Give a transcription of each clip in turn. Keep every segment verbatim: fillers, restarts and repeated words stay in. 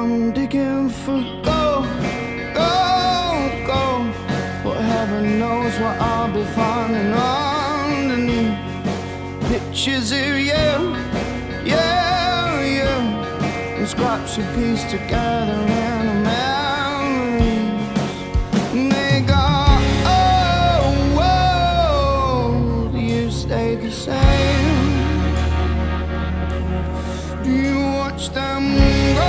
I'm digging for gold, gold, gold. But heaven knows what I'll be finding underneath. Pictures of you, yeah, yeah, and scraps of peace together in a memories. And they go, oh, whoa, you stay the same. You watch them go,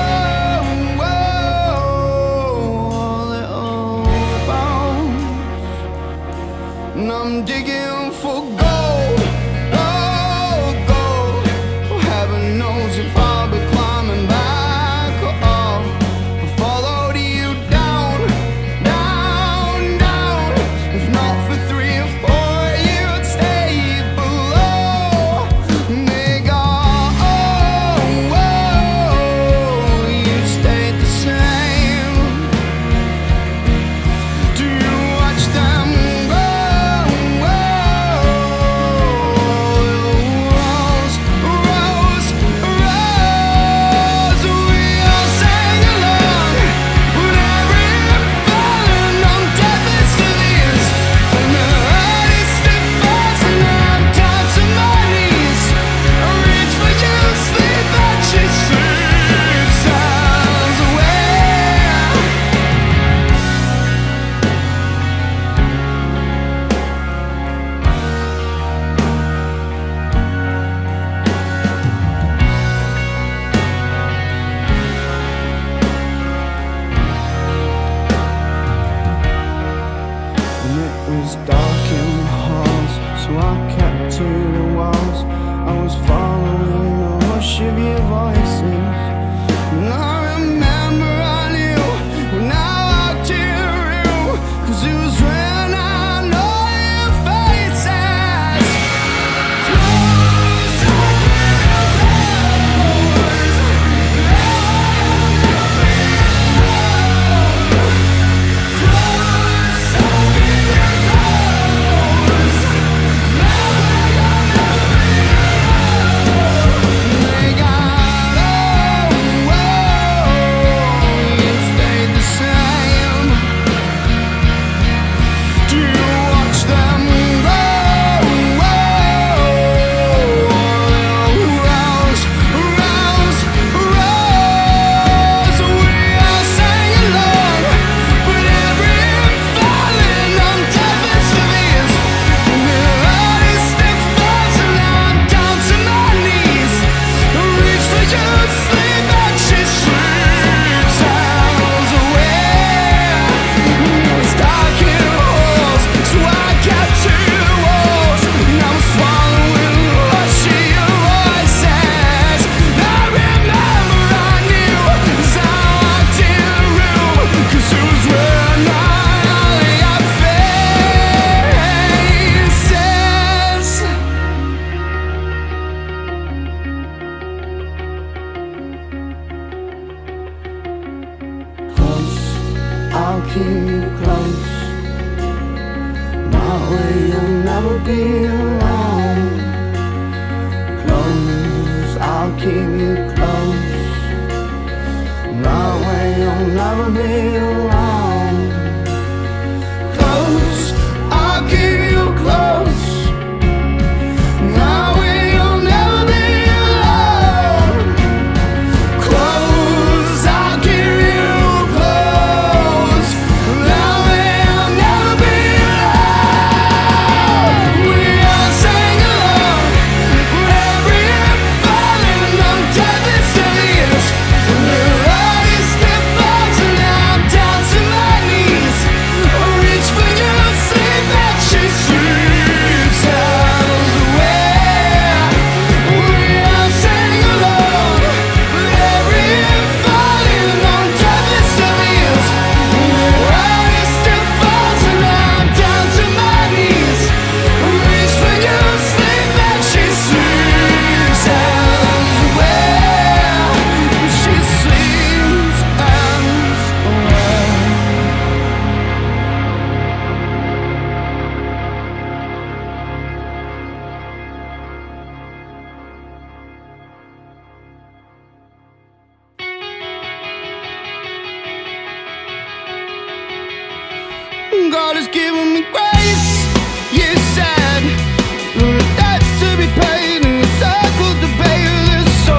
whoa, little bones. And I'm digging for gold, gold, gold. Well, heaven knows if I'll be climbing back or up. I followed you down, down, down. If not for three or four, you'd stay below. And they go, dark in the halls, so I kept to the walls. I was following the rush of your voices, and I remember I knew when I walked in the room, 'cause it was when I know your faces. Close, I can't close. Close, I I'll keep you close. That way you'll never be alone. Close, I'll keep you close. That way you'll never be alone. Close, I'll keep you close. That way you'll never be alone. Close, I'll keep you close. That way I'll never be alone. We are God has given me grace. You said that's to be paid, and the circle debate is so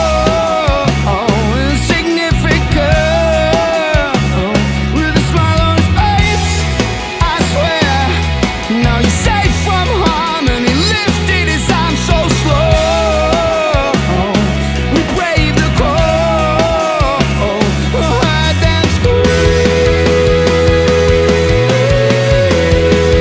insignificant. With a smile on his face, I swear. Now you're safe from harm, and he lifted his arm so slow. We braved the cold, heard them scream.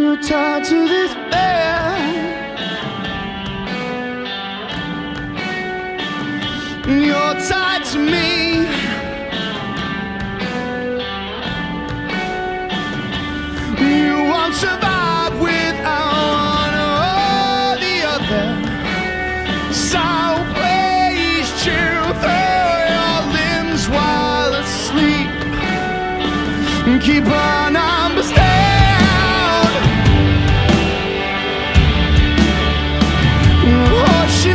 too tired to despair. You're tied to me. You won't survive without one or the other. So please chill through your limbs while asleep. Keep our numbers down. Ocean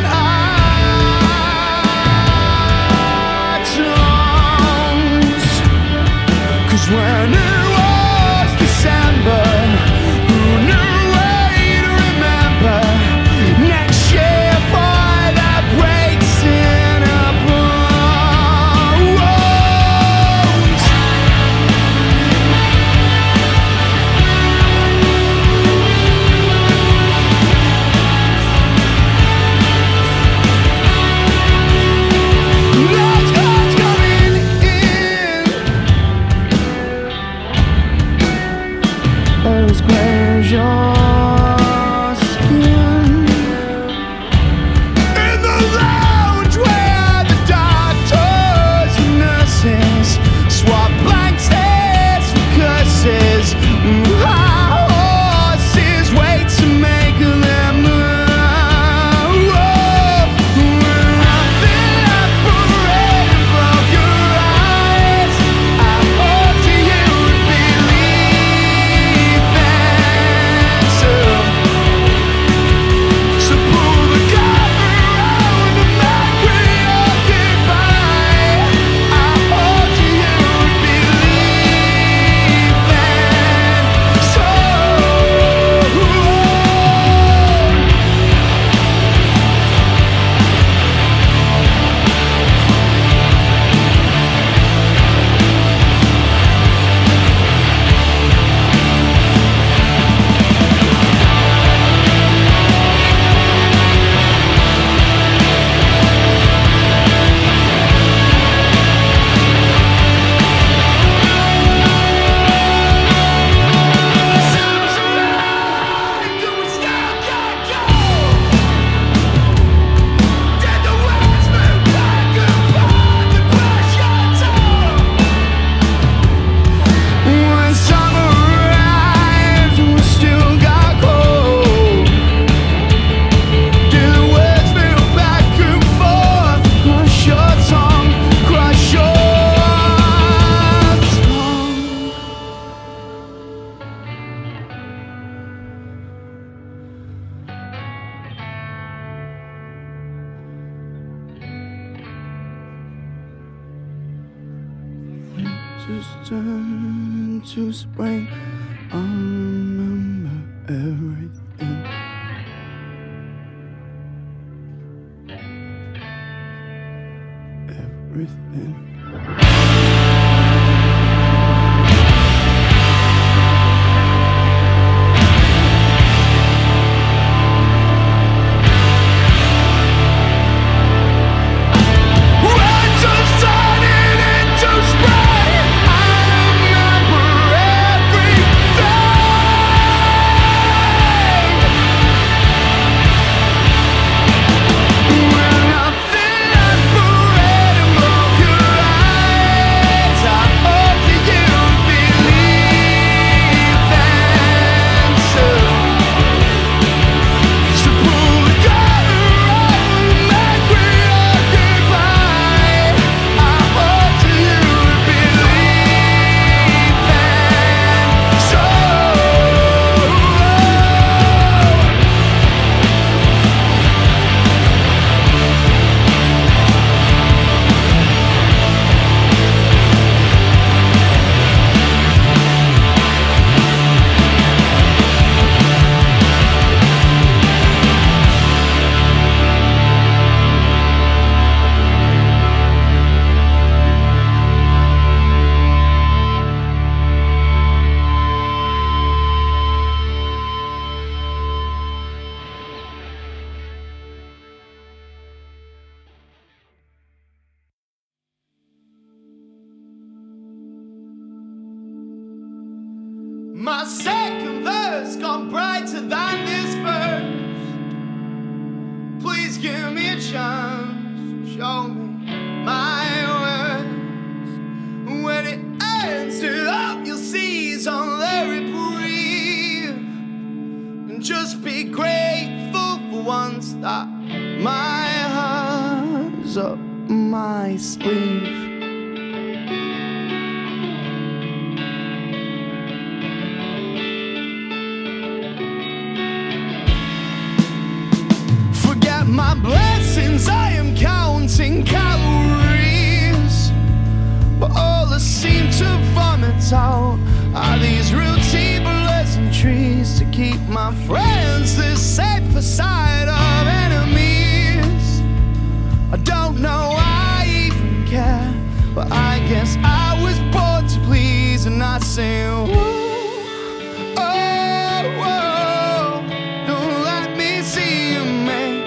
atoms. 'Cause when it was December, who knew way to remember? Next year, boy, that breaks in our bones. Those guns coming in as gray as your skin. In the lounge where the doctors and nurses swap blank stares for curses. High horses wait to make them move. Nothing operated above your eyes. I hope to you would believe that. So, so pull the cover around and make me your goodbye. I hope to you would believe that. So, when summer arrived and we still got cold, did the words move back and forth? Crush your tongue, crush your tongue. Just turn to spring. I'll remember everything. Everything. Winter's turning into spring. I remember everything. When nothing operated above your eyes, I hope that you believe that. So, so pull the cover around and make me your goodbye. I hope that you believe that. So, my second verse. future's gone brighter than this first. Please give me a chance, show me my words. When it ends, to hope you'll seize on the reprieve, and just be grateful for once that my heart's up my sleeve. My blessings, I am counting calories, but all I seem to vomit out are these routine pleasantries to keep my friends this safer side of enemies. I don't know why I even care, but I guess I was born to please, and I say, oh, oh, oh, don't let me see you make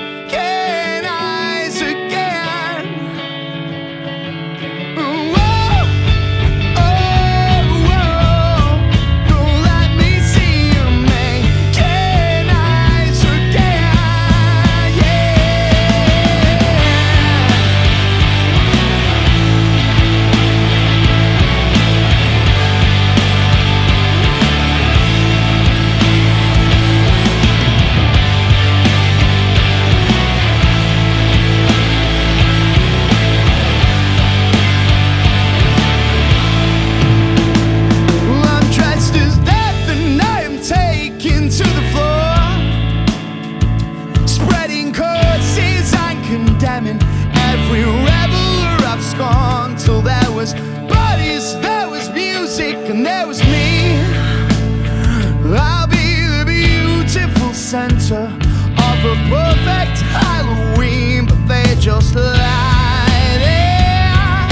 every reveler I've scorned, till there was bodies, there was music, and there was me. I'll be the beautiful center of a perfect Halloween, but they just lie there.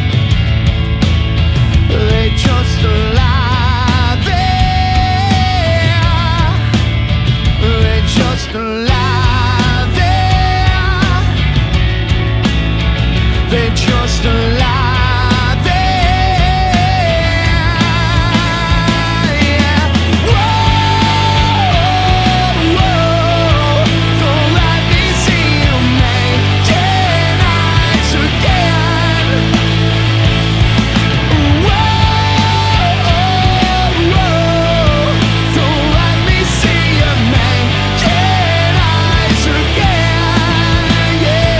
They just lie there. They just lie. They just lie there, yeah. Whoa, whoa, don't let me see you making eyes again. Whoa, whoa, don't let me see you making eyes again, yeah.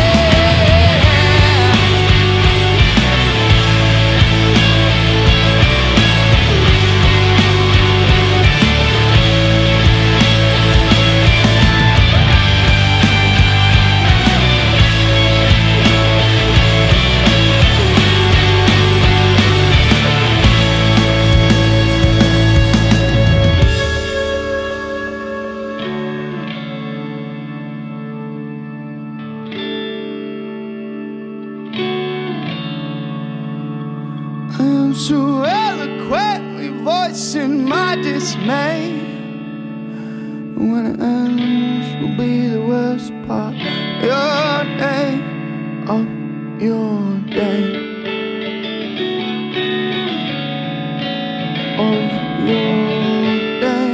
I'm so eloquently voicing my dismay. When it ends will be the worst part. Your day, of your day, of your day.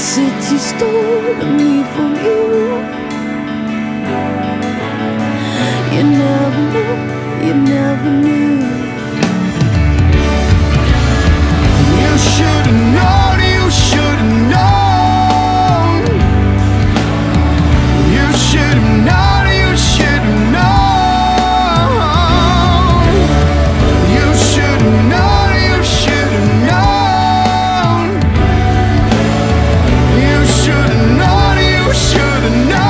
city stolen me from you. You never knew, you never knew. You should've known, you should've known. You should've known, you should've known. You should've known, you should've known. You should've known, you should've known.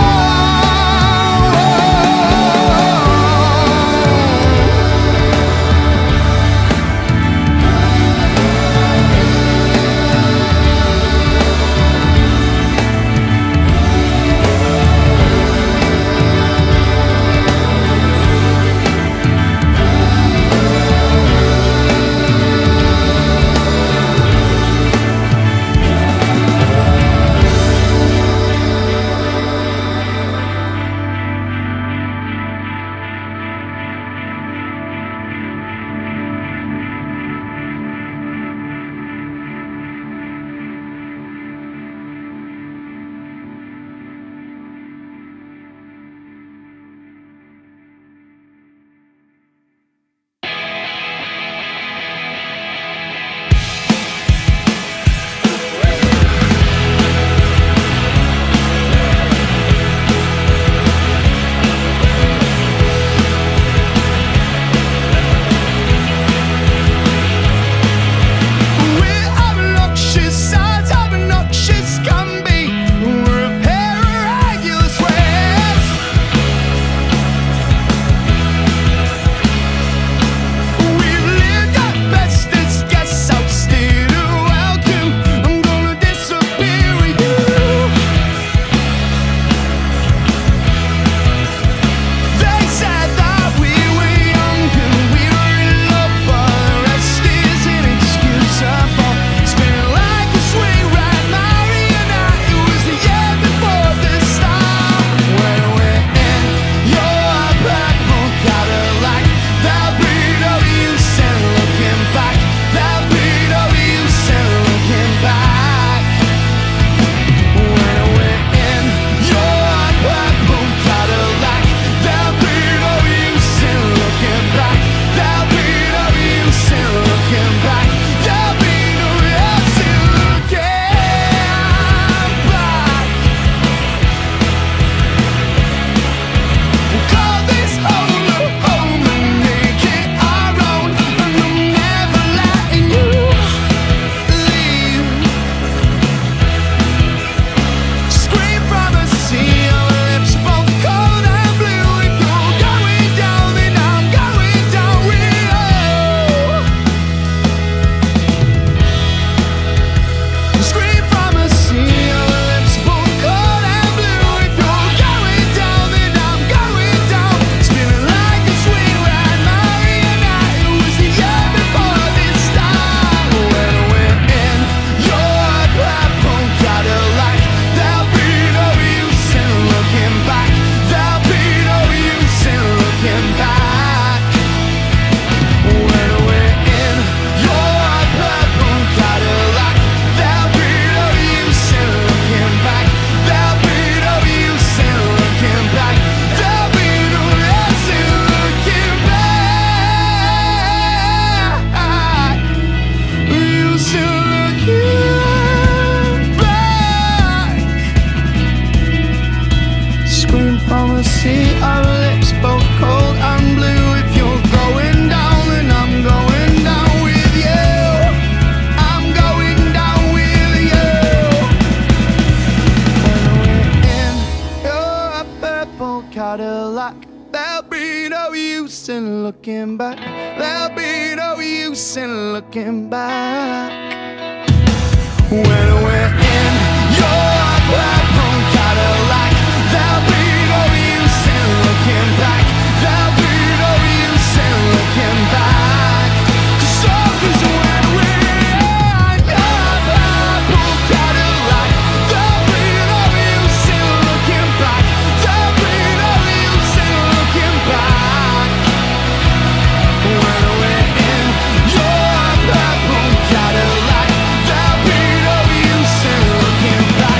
See our lips both cold and blue. If you're going down, then I'm going down with you. I'm going down with you. When we're in your purple Cadillac, there'll be no use in looking back. There'll be no use in looking back. When we're in your purple Cadillac, there'll be no use in looking back. There'll be no use in looking back. 'Cause always when we're in your purple Cadillac, there'll be no use in looking back. There'll be no use in looking back. When we're in your purple Cadillac, there'll be no use in looking back.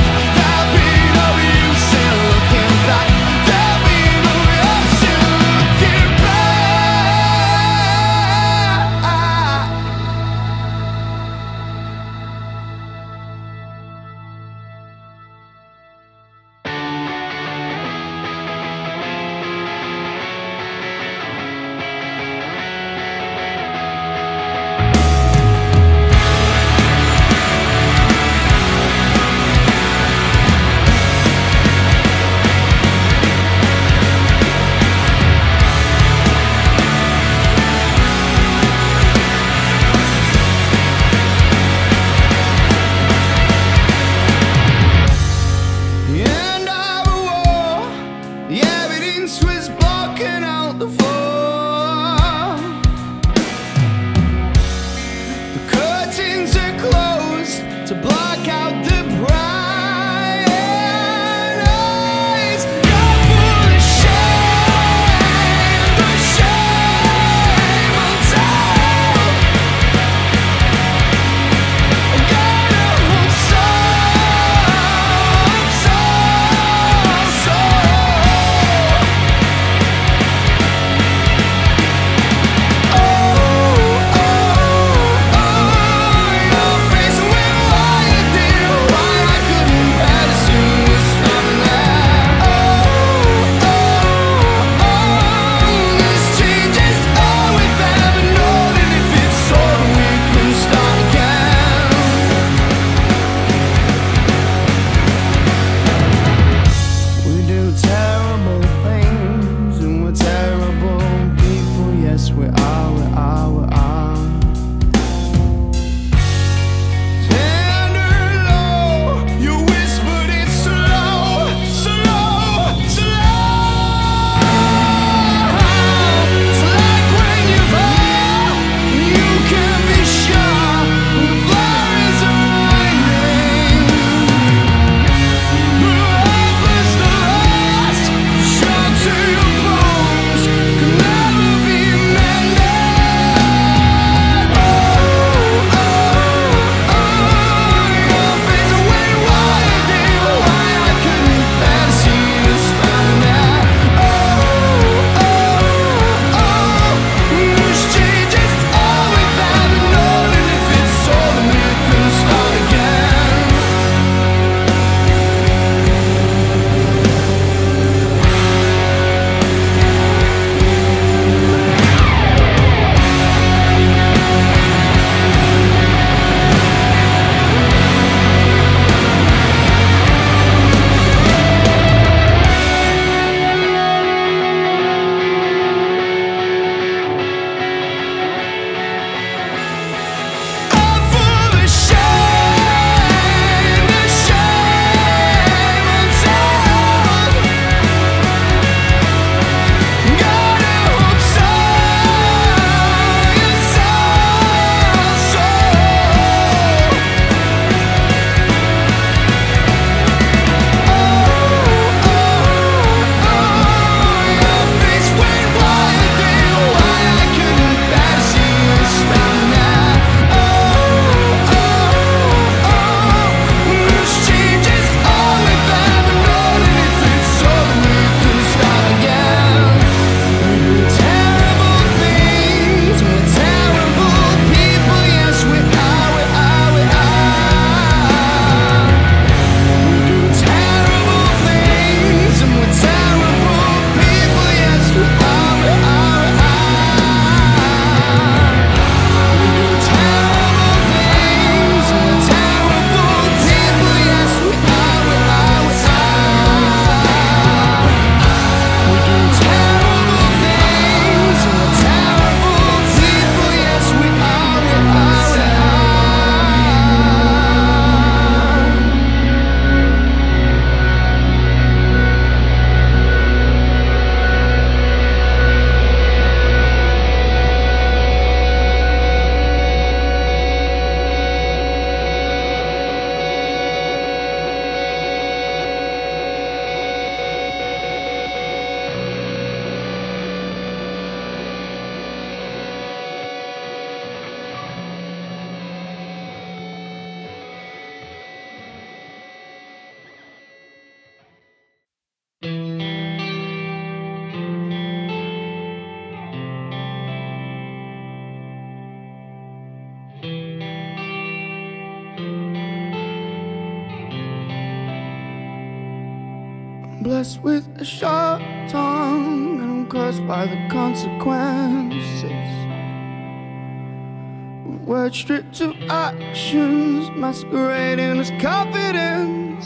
blessed with a sharp tongue, and I'm cursed by the consequences. Words stripped to actions, masquerading as confidence.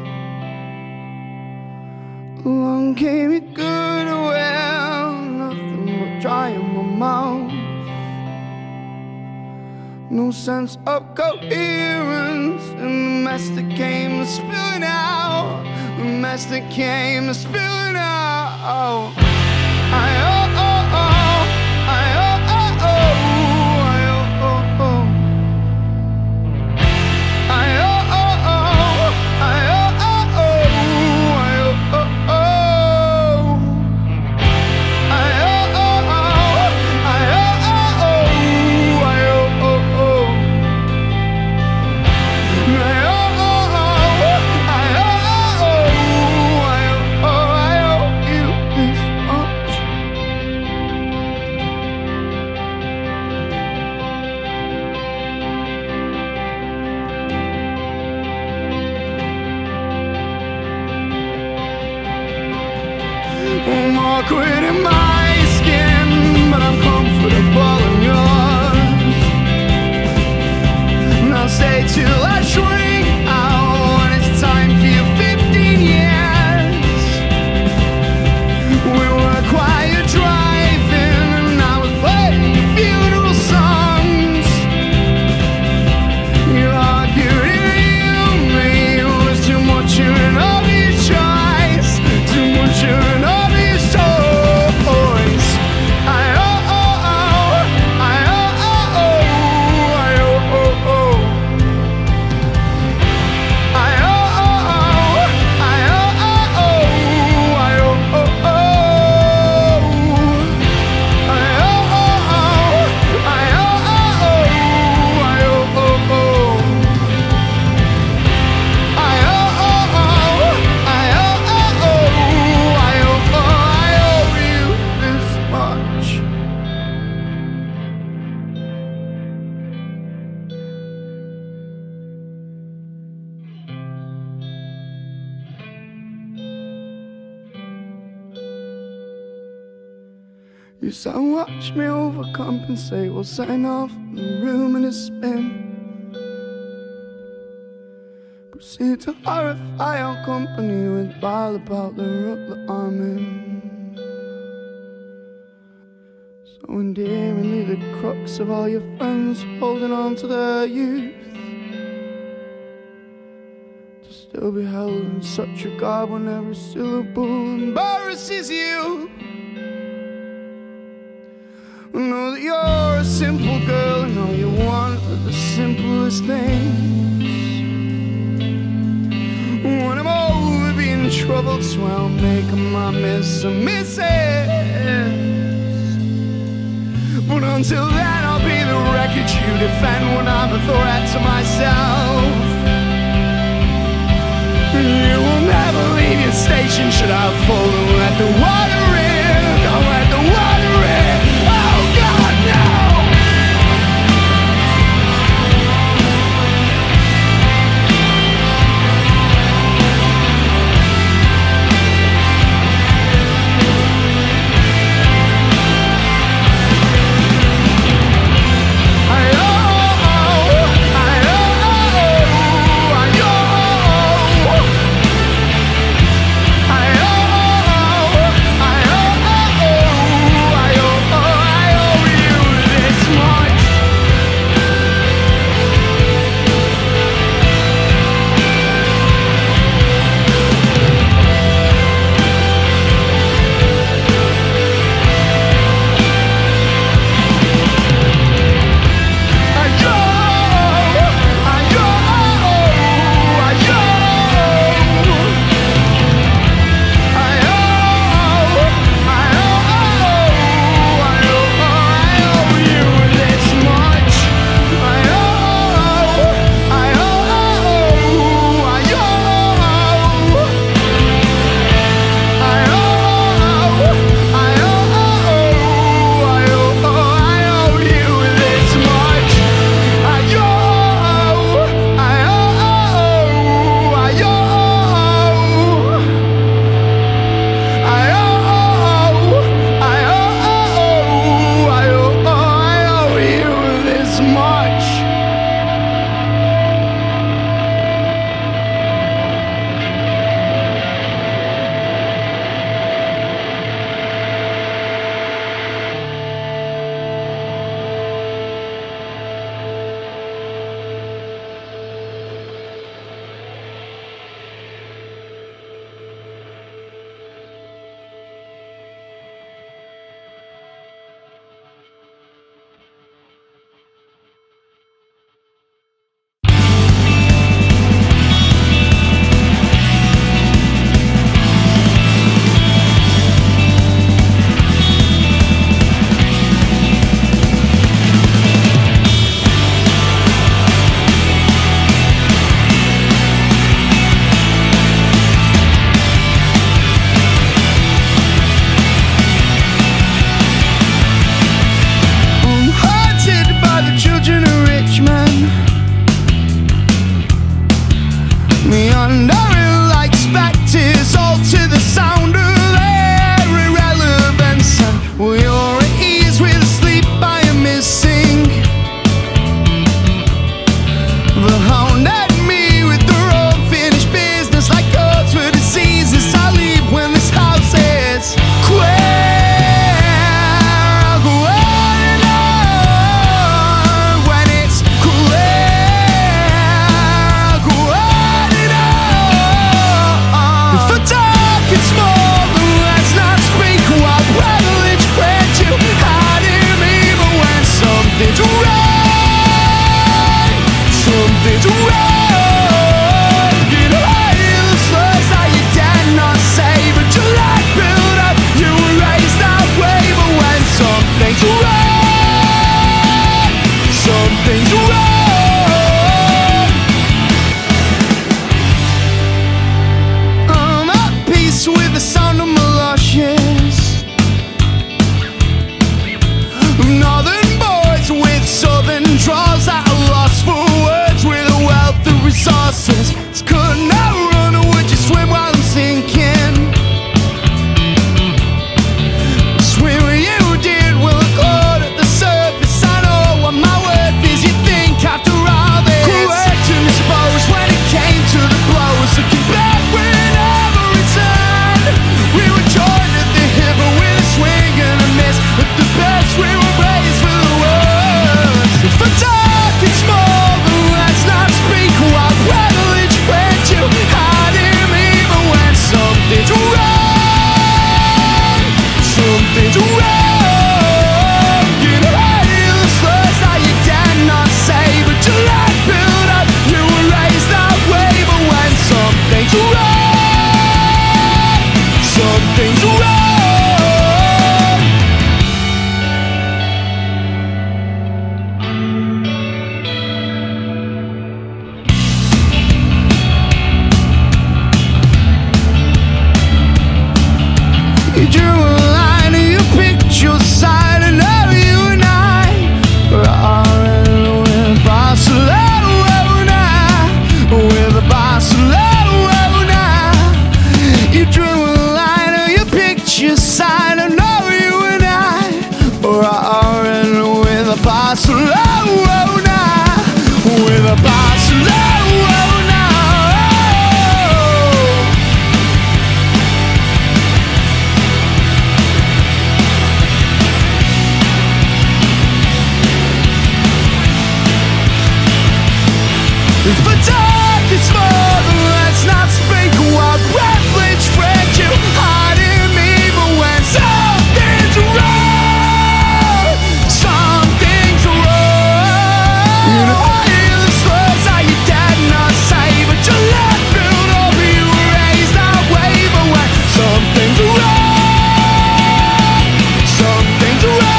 Along came a good well, nothing but dry in my mouth. No sense of coherence, and the mess that came to spilling out, the mess that came to spilling out. I oh oh oh, I oh oh oh, I oh oh oh, I oh oh oh, I oh oh oh, I oh oh oh, I oh oh oh, I oh oh oh, I oh oh oh, I oh oh oh, I oh oh oh, I oh oh, I owe you this much. I'm awkward in my skin, but I'm comfortable in yours. And I'll stay till I shrink out when it's time for your fifteen years. We were quiet driving, and I was playing your funeral songs. You argued and me, it was too much of an obvious choice, too much of an obvious choice. I oh oh oh, I oh oh oh, I oh oh oh, I oh oh oh, I oh oh oh, I oh oh oh, I oh oh oh, I oh oh oh, I oh oh oh, I oh oh oh, I oh oh oh, I oh oh, I owe you this much. You said watch me overcompensate, we'll sign off the room in a spin. Proceed to horrify our company with bile about the rut that I'm in. So endearingly the crux of all your friends holding on to their youth, to still be held in such regard when every syllable embarrasses you. Know that you're a simple girl, and all you want are the simplest things. When I'm over being troubled, so I'll make my miss a misses. But until then, I'll be the wreckage you defend when I'm a threat to myself. You will never leave your station, should I fall and let the water in, I'll let the water in. Oh God, no! I oh If I talk, it's more than let's not speak. While privilege fed you, hiding even when something's wrong. Something's wrong. You know I hear the slurs that you dare not say, but your life built up, you were raised that way. But when something's wrong, something's wrong. With the sound of malushes, northern boys with southern draws that are lost for words with a wealth of resources. Could not run, or would you swim while I'm sinking? Swim where you did, will I float at the surface? I know what my worth is, you think after all this. Correct and disposed when it came to the blows, looking back whenever it's we were joined at the hip, but with a swing and a miss. But the best, we were raised for the worst. If I talk, it's more than let's not speak. While privilege fed you, hiding even when something's wrong. Something's wrong. You know I hear the slurs that you dare not say, but your life built up, you were raised that way. But when something's wrong, something's wrong. You drew a line and you picked your side, and now you and I are in Barcelona, with Barcelona. You drew a line and you picked your side, and now you and I are in with Barcelona, with Barcelona. If I talk, it's more than let's not speak. While privilege fed you, hiding me, but when something's wrong, something's wrong. You know I hear the slurs that you dare not say, but your life built up, you were raised that way. But when something's wrong, something's wrong.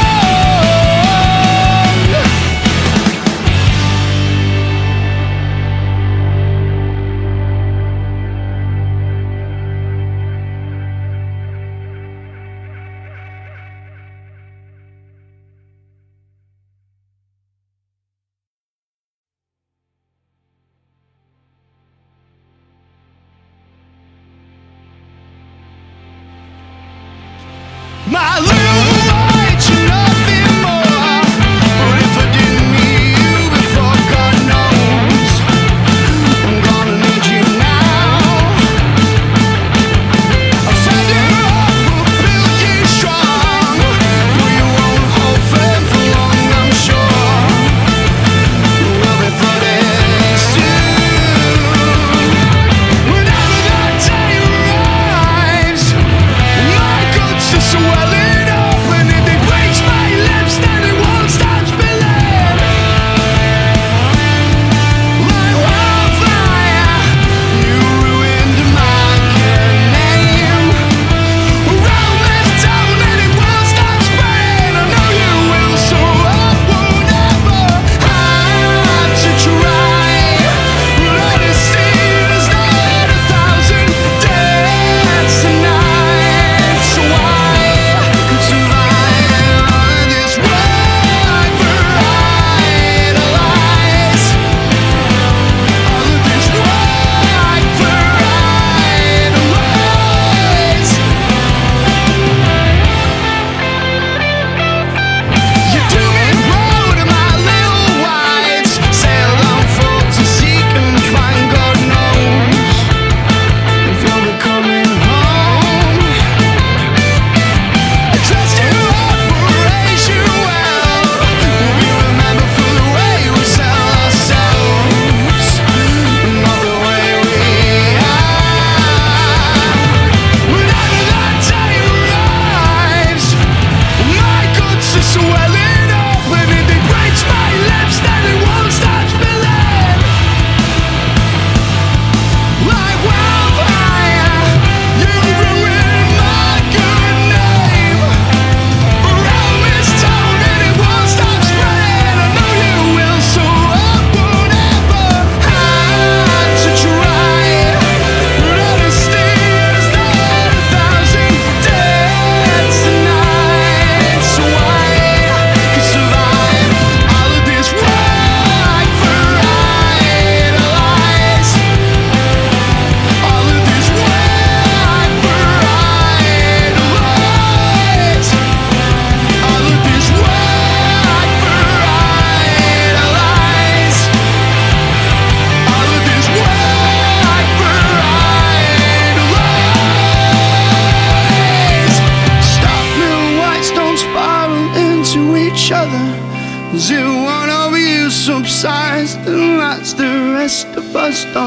My little light, you nothing more. But if I didn't need you before, God knows I'm gonna need you now. I'll send you off, we'll build you strong. But you won't hold firm for long, I'm sure. We'll be flooded soon. Whenever that day arrives, my guts are swelling stone.